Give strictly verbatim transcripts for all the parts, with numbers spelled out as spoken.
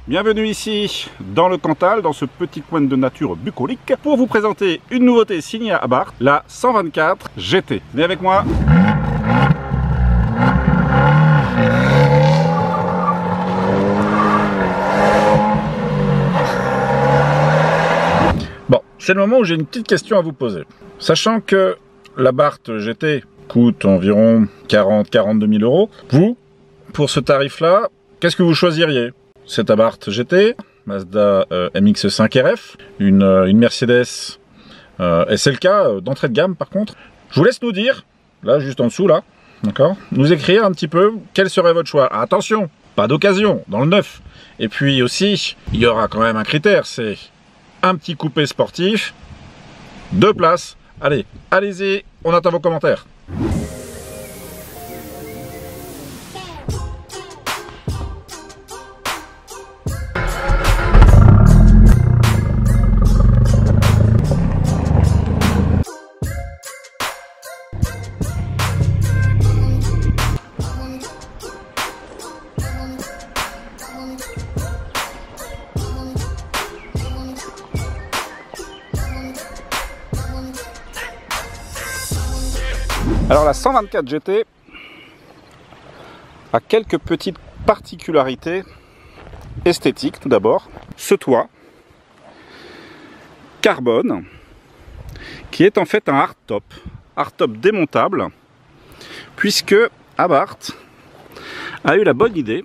Bienvenue ici dans le Cantal, dans ce petit coin de nature bucolique, pour vous présenter une nouveauté signée Abarth, la cent vingt-quatre G T. Venez avec moi. Bon, c'est le moment où j'ai une petite question à vous poser. Sachant que l'Abarth G T coûte environ quarante à quarante-deux mille euros, vous, pour ce tarif-là, qu'est-ce que vous choisiriez? Cette Abarth G T, Mazda euh, M X cinq R F, une, euh, une Mercedes euh, S L K euh, d'entrée de gamme par contre. Je vous laisse nous dire, là juste en dessous là, d'accord, nous écrire un petit peu quel serait votre choix. Ah, attention, pas d'occasion, dans le neuf. Et puis aussi, il y aura quand même un critère, c'est un petit coupé sportif, deux places. Allez, allez-y, on attend vos commentaires. Alors la cent vingt-quatre G T a quelques petites particularités esthétiques. Tout d'abord, ce toit carbone qui est en fait un hardtop, hardtop démontable, puisque Abarth a eu la bonne idée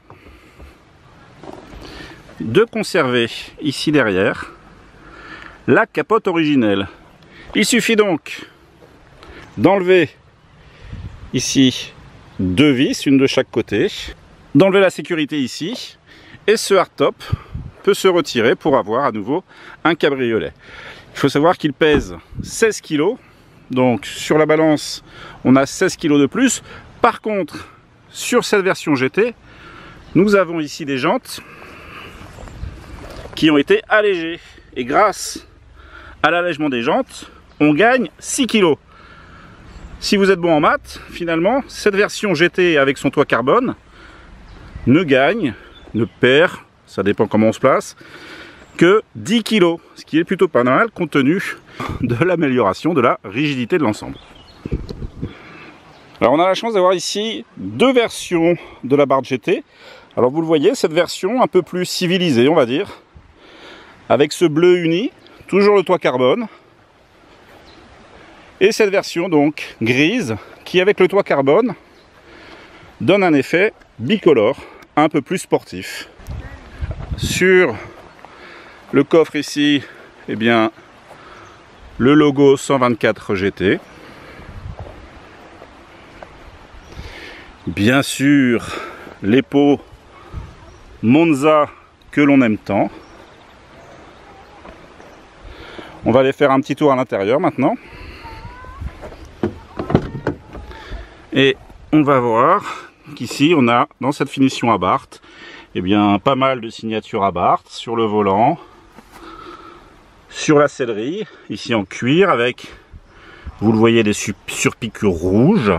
de conserver ici derrière la capote originelle. Il suffit donc d'enlever ici deux vis, une de chaque côté, d'enlever la sécurité ici, et ce hardtop peut se retirer pour avoir à nouveau un cabriolet. Il faut savoir qu'il pèse seize kilos, donc sur la balance on a seize kilos de plus. Par contre, sur cette version G T, nous avons ici des jantes qui ont été allégées, et grâce à l'allègement des jantes, on gagne six kilos. Si vous êtes bon en maths, finalement, cette version G T avec son toit carbone ne gagne, ne perd, ça dépend comment on se place, que dix kilos, ce qui est plutôt pas mal compte tenu de l'amélioration de la rigidité de l'ensemble. Alors on a la chance d'avoir ici deux versions de l'Abarth G T. Alors vous le voyez, cette version un peu plus civilisée, on va dire, avec ce bleu uni, toujours le toit carbone. Et cette version donc grise qui avec le toit carbone donne un effet bicolore un peu plus sportif. Sur le coffre ici, eh bien le logo cent vingt-quatre G T. Bien sûr les pots Monza que l'on aime tant. On va aller faire un petit tour à l'intérieur maintenant. Et on va voir qu'ici on a dans cette finition Abarth eh bien pas mal de signatures Abarth sur le volant, sur la sellerie, ici en cuir avec, vous le voyez, des surpiqûres rouges,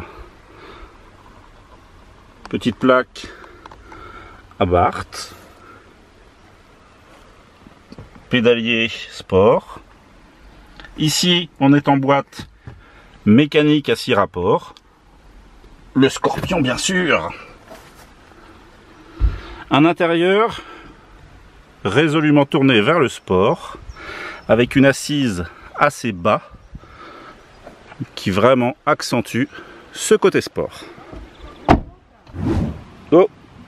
petite plaque Abarth, pédalier sport. Ici on est en boîte mécanique à six rapports. Le Scorpion bien sûr. Un intérieur résolument tourné vers le sport, avec une assise assez bas, qui vraiment accentue ce côté sport. Oh.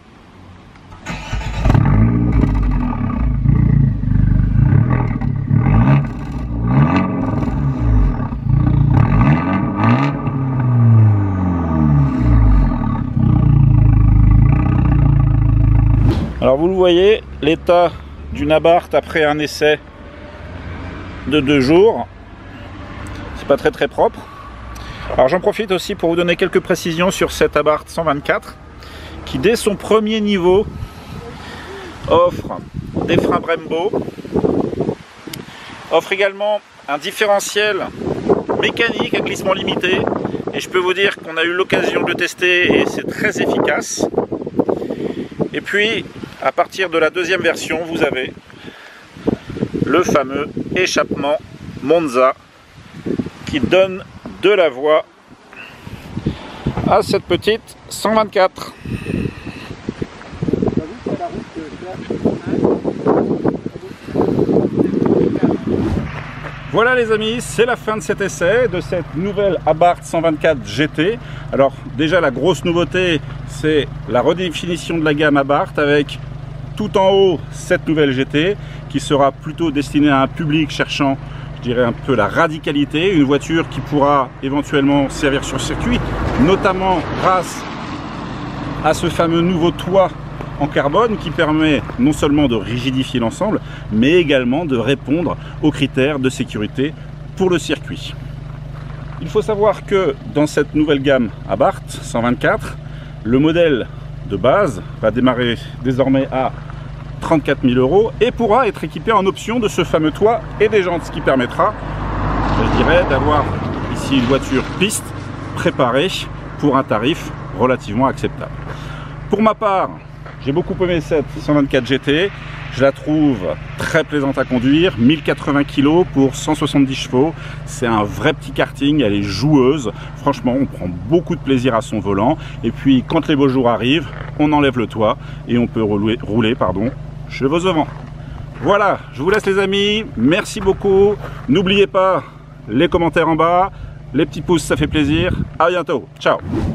Alors vous le voyez, l'état d'une Abarth après un essai de deux jours, c'est pas très très propre. Alors j'en profite aussi pour vous donner quelques précisions sur cette Abarth cent vingt-quatre qui dès son premier niveau offre des freins Brembo, offre également un différentiel mécanique à glissement limité, et je peux vous dire qu'on a eu l'occasion de le tester et c'est très efficace. Et puis À partir de la deuxième version, vous avez le fameux échappement Monza qui donne de la voix à cette petite cent vingt-quatre. Voilà les amis, c'est la fin de cet essai, de cette nouvelle Abarth cent vingt-quatre G T. Alors déjà la grosse nouveauté, c'est la redéfinition de la gamme Abarth avec tout en haut cette nouvelle G T qui sera plutôt destinée à un public cherchant, je dirais, un peu la radicalité, une voiture qui pourra éventuellement servir sur circuit, notamment grâce à ce fameux nouveau toit en carbone qui permet non seulement de rigidifier l'ensemble, mais également de répondre aux critères de sécurité pour le circuit. Il faut savoir que dans cette nouvelle gamme Abarth cent vingt-quatre, le modèle de base va démarrer désormais à trente-quatre mille euros et pourra être équipé en option de ce fameux toit et des jantes, ce qui permettra, je dirais, d'avoir ici une voiture piste préparée pour un tarif relativement acceptable. Pour ma part, j'ai beaucoup aimé cette cent vingt-quatre G T, je la trouve très plaisante à conduire, mille quatre-vingts kilos pour cent soixante-dix chevaux, c'est un vrai petit karting, elle est joueuse, franchement on prend beaucoup de plaisir à son volant, et puis quand les beaux jours arrivent, on enlève le toit et on peut rouler, rouler pardon, chevaux au vent. Voilà, je vous laisse les amis, merci beaucoup, n'oubliez pas les commentaires en bas, les petits pouces ça fait plaisir, à bientôt, ciao.